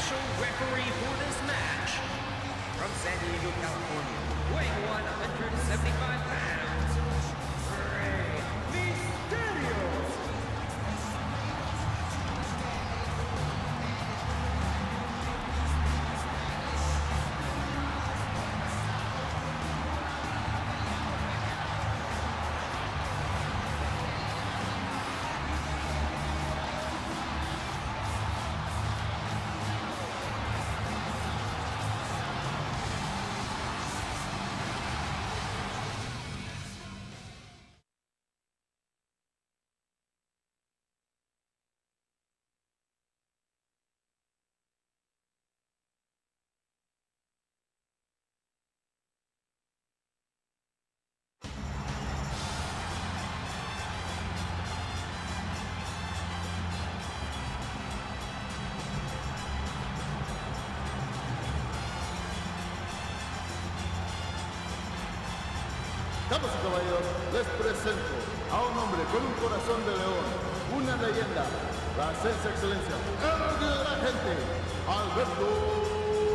official referee for this match, from San Diego, California, weighing 175 pounds, Rey Mysterio. Damas y caballeros, les presento a un hombre con un corazón de león, una leyenda, la esencia excelencia, el orgullo de la gente, Alberto.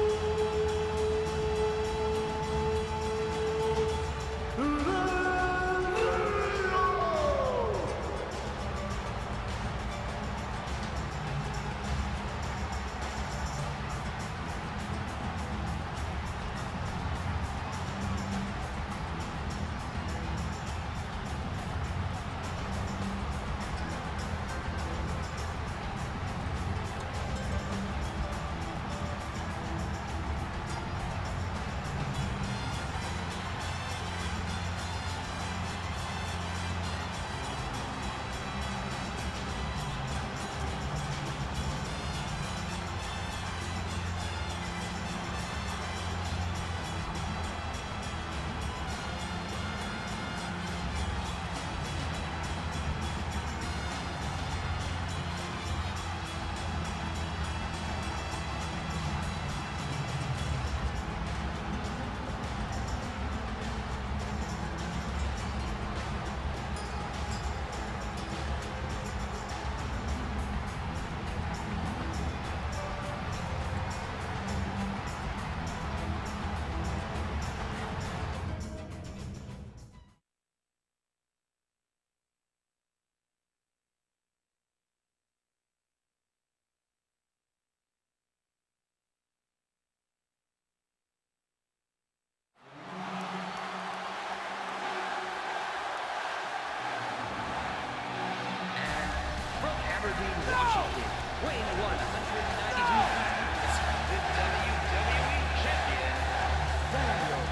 Washington, weighing 192 pounds, the WWE Champion, Bryan.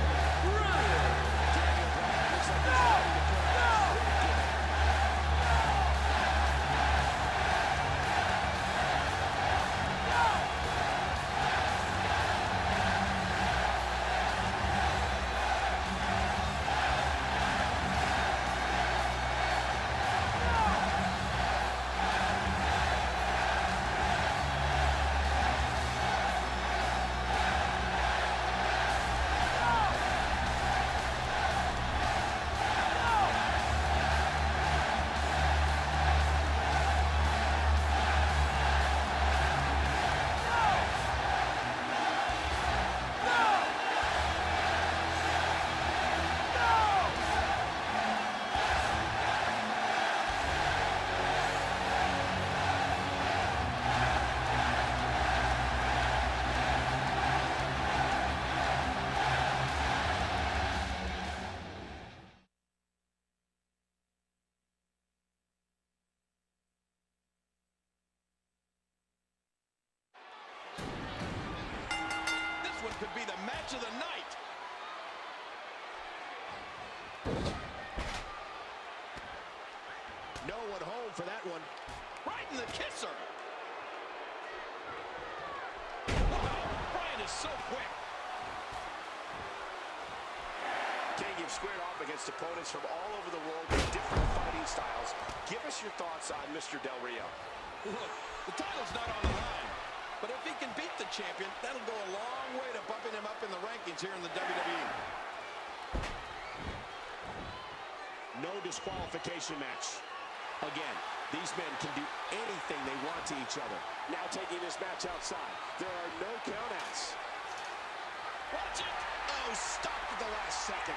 Looks like he's ready to put out his ring again. Could be the match of the night. No one home for that one. Right in the kisser. Wow, Bryan is so quick. Getting him squared off against opponents from all over the world with different fighting styles. Give us your thoughts on Mr. Del Rio. Look, the title's not on the line. But if he can beat the champion, that'll go a long way to bumping him up in the rankings here in the WWE. No disqualification match. Again. These men can do anything they want to each other. Now taking this match outside. There are no countouts. Watch it! Oh, stopped at the last second.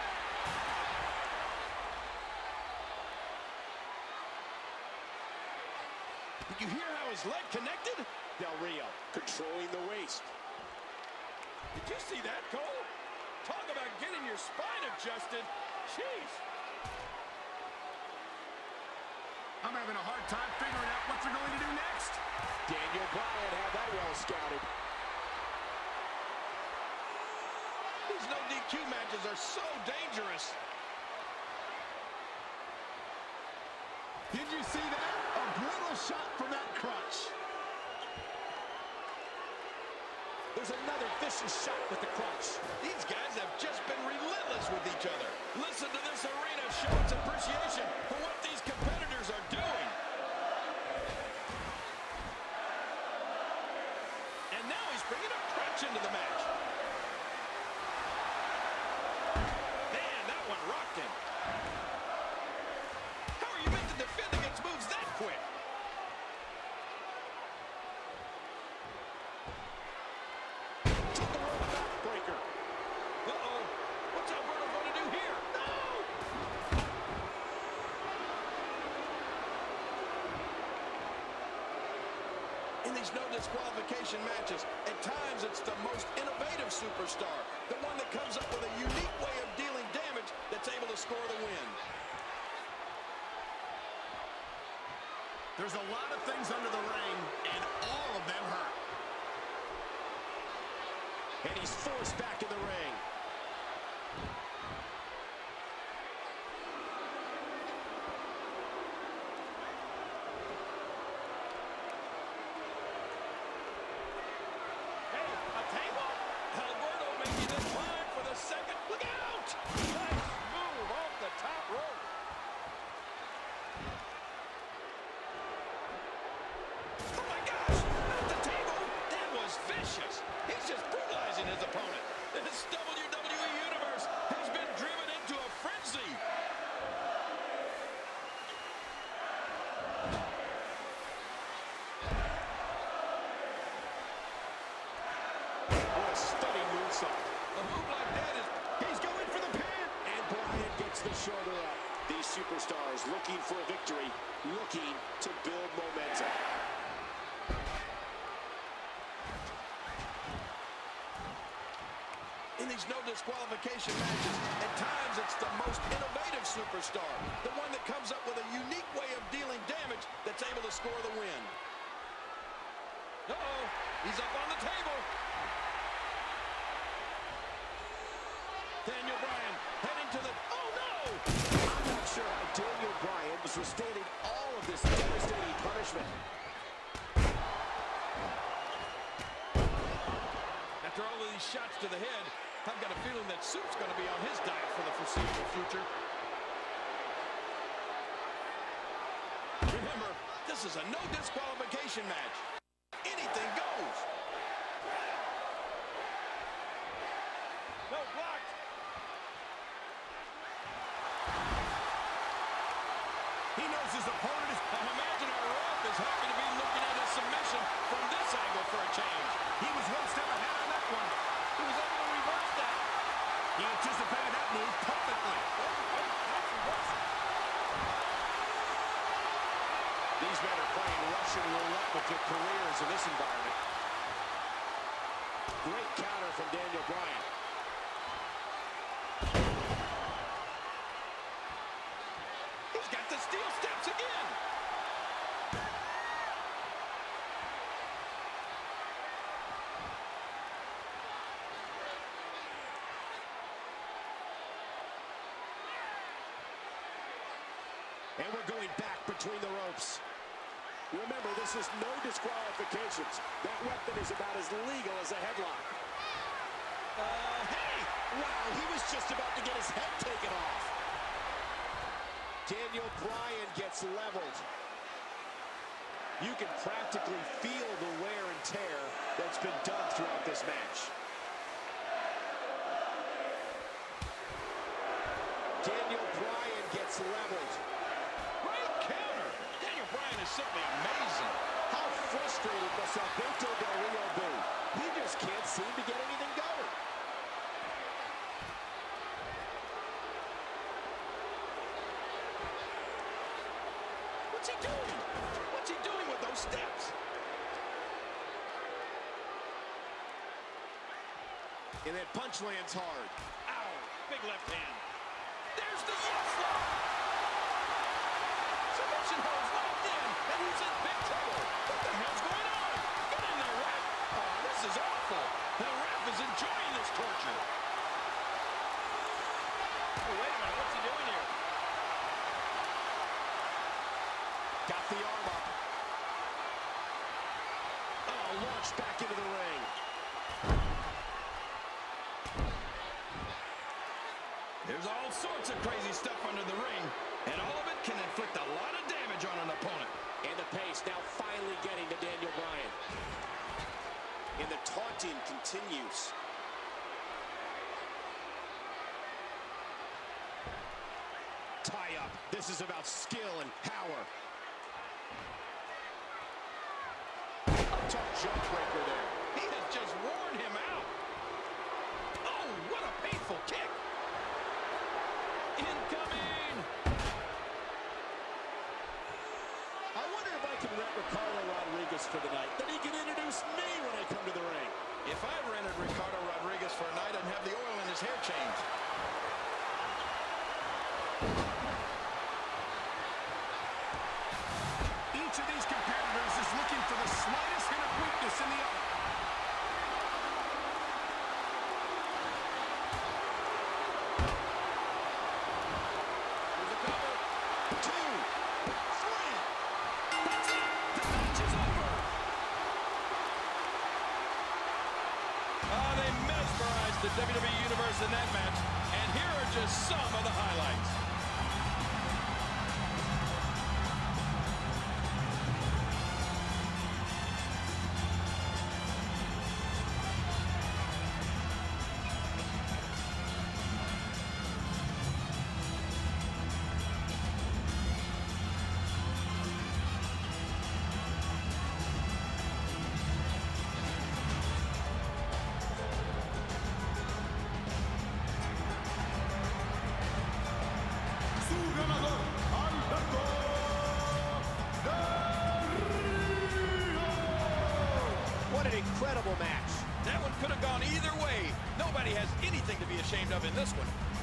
Did you hear how his leg connected? Del Rio controlling the waist. Did you see that, Cole? Talk about getting your spine adjusted. Jeez. I'm having a hard time figuring out what they're going to do next. Daniel Bryan had that well scouted. These no DQ matches are so dangerous. Did you see that? A brutal shot from that crutch. There's another vicious shot with the crutch. These guys have just been relentless with each other. Listen to this arena show its appreciation for what these competitors are doing. And now he's bringing a crutch into the match. Man, that one rocked him. How are you meant to defend against moves that quick? Took the rope backbreaker. Uh-oh. What's Alberto going to do here? No! In these no disqualification matches, at times it's the most innovative superstar, the one that comes up with a unique way of dealing damage that's able to score the win. There's a lot of things under the ring, and all of them hurt. And he's forced back in the ring. Hey, a table? Alberto making the climb for the second. Look out! Nice move off the top rope. Oh my gosh! Not the table! That was vicious! He's just brutalizing his opponent. This WWE Universe has been driven into a frenzy. What a stunning moonsault. A move like that is... He's going for the pin! And Bryan gets the shoulder up. These superstars looking for a victory, looking to build momentum. In these no disqualification matches, at times it's the most innovative superstar, the one that comes up with a unique way of dealing damage that's able to score the win. Uh-oh, he's up on the table. Daniel Bryan heading to the... Oh, no! I'm not sure how Daniel Bryan was withstanding all of this devastating punishment. After all of these shots to the head, I've got a feeling that Soup's going to be on his diet for the foreseeable future. Remember, this is a no disqualification match. Anything goes. No, blocked. He knows his opponent is... I imagine our ref is happy to be looking at a submission from this angle for a change. He was one step ahead on that one. He was able to reverse that. He anticipated that move perfectly. These men are playing Russian roulette with their careers in this environment. Great counter from Daniel Bryan. He's got the steel steps again. And we're going back between the ropes. Remember, this is no disqualifications. That weapon is about as legal as a headlock. Hey! Wow, he was just about to get his head taken off. Daniel Bryan gets leveled. You can practically feel the wear and tear that's been done throughout this match. Daniel Bryan gets leveled. Great counter. Daniel Bryan is simply amazing. How frustrated must Alberto Del Rio be? He just can't seem to get anything going. What's he doing? What's he doing with those steps? And that punch lands hard. Ow, big left hand. There's the yes lock. Submission holds locked in, and he's in big trouble. What the hell's going on? Get in there, ref. Oh, this is awful. The ref is enjoying this torture. Oh, wait a minute, what's he doing here? Got the arm up. Oh, launched back into the ring. There's all sorts of crazy stuff under the ring, and all of it can inflict a lot of damage on an opponent. And the pace now finally getting to Daniel Bryan. And the taunting continues. Tie up. This is about skill and power. Tough jawbreaker there. He has just worn him out. Oh, what a painful kick. Incoming! I wonder if I can rent Ricardo Rodriguez for the night. Then he can introduce me when I come to the ring. If I rented Ricardo Rodriguez for a night, I'd have the oil in his hair changed. Each of these competitors is looking for the slightest hint of weakness in the other. Here's the cover. 2, 3. That's it. The match is over. They mesmerized the WWE Universe in that match. And here are just some of the highlights. Su ganador, Alberto Del Rio. What an incredible match. That one could have gone either way. Nobody has anything to be ashamed of in this one.